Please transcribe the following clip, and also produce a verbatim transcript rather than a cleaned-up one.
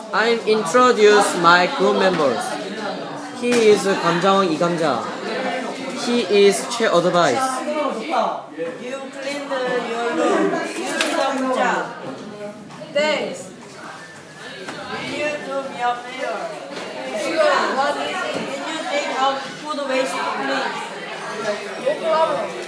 I introduce my group members. He is 감자왕 이감자. He is 최어드바이스. You cleaned your room. You did a good job. Thanks. Will you do me a favor? Sure. What is it? Can you take out food waste, please? No problem.